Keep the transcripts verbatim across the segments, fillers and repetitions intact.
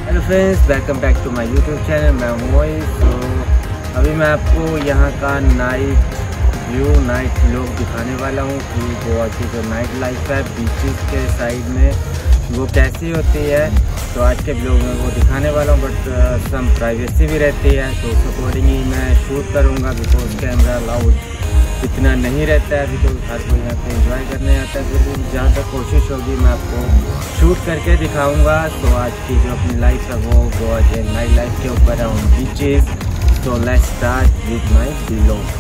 Hello friends, welcome back to my YouTube channel. मैं हूँ moist. तो अभी मैं आपको यहाँ का नाइट व्यू, नाइट व्लॉग दिखाने वाला हूँ कि गोवा की जो नाइट लाइफ है बीचेस के साइड में वो कैसी होती है। तो आज के व्लॉग में वो दिखाने वाला हूँ, बट सम प्राइवेसी भी रहती है, तो उस अकॉर्डिंग ही मैं शूट करूँगा। बिकॉज कैमरा अलाउड इतना नहीं रहता है, बिकॉज हर कोई यहाँ पे एंजॉय करने आता है। फिर जहाँ तक कोशिश होगी मैं आपको शूट करके दिखाऊंगा। तो आज की जो अपनी लाइफ है वो गोवा के नाइट लाइफ के ऊपर है, ऑन बीचेस। तो let's start with my vlog.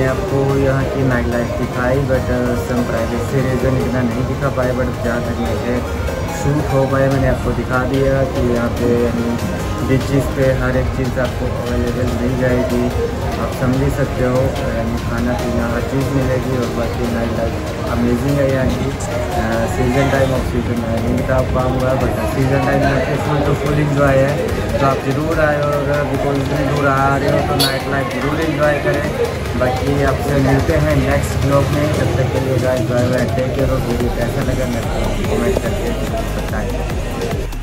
आपको यहाँ की नाइट लाइफ दिखाई, बट सम प्राइवेसी रीज़न इतना नहीं दिखा पाए, बट जहाँ तक मुझे शूट हो पाए मैंने आपको दिखा दिया कि यहाँ पे बीचेस पे हर एक चीज़ आपको अवेलेबल मिल जाएगी। आप समझ ही सकते हो, खाना पीना हर चीज़ मिलेगी। और बाकी नाइट लाइफ अमेजिंग है यहाँ की। सीज़न टाइम ऑफ सीज़न में नहीं बता पाऊँगा, बट सीज़न टाइम में फुल तो फुल इंजॉय है। तो आप ज़रूर आए, और बिकॉज इतनी दूर आ रहे हो तो नाइट लाइफ ज़रूर इंजॉय करें। बाकी आपसे मिलते हैं नेक्स्ट ब्लॉग में, तब तक के लिए guys bye bye, take care. और वीडियो कैसा लगा मेरे को कमेंट करके बताएं।